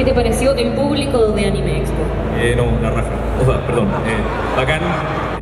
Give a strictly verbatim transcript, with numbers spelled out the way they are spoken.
¿Qué te pareció el público de Anime Expo? Eh, no, la raja. O sea, perdón. Eh, bacán.